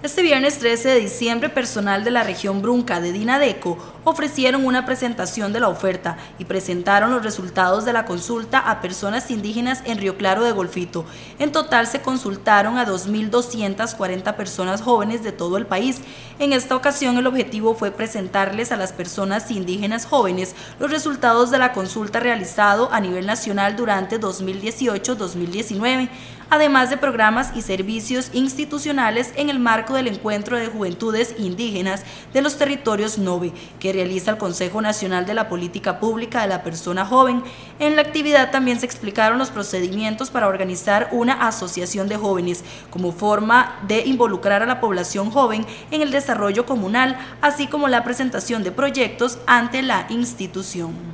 Este viernes 13 de diciembre, personal de la región Brunca de Dinadeco ofrecieron una presentación de la oferta y presentaron los resultados de la consulta a personas indígenas en Río Claro de Golfito. En total se consultaron a 2.240 personas jóvenes de todo el país. En esta ocasión el objetivo fue presentarles a las personas indígenas jóvenes los resultados de la consulta realizado a nivel nacional durante 2018-2019, además de programas y servicios institucionales en el marco del Encuentro de Juventudes Indígenas de los Territorios NOVE, que realiza el Consejo Nacional de la Política Pública de la Persona Joven. En la actividad también se explicaron los procedimientos para organizar una asociación de jóvenes, como forma de involucrar a la población joven en el desarrollo comunal, así como la presentación de proyectos ante la institución.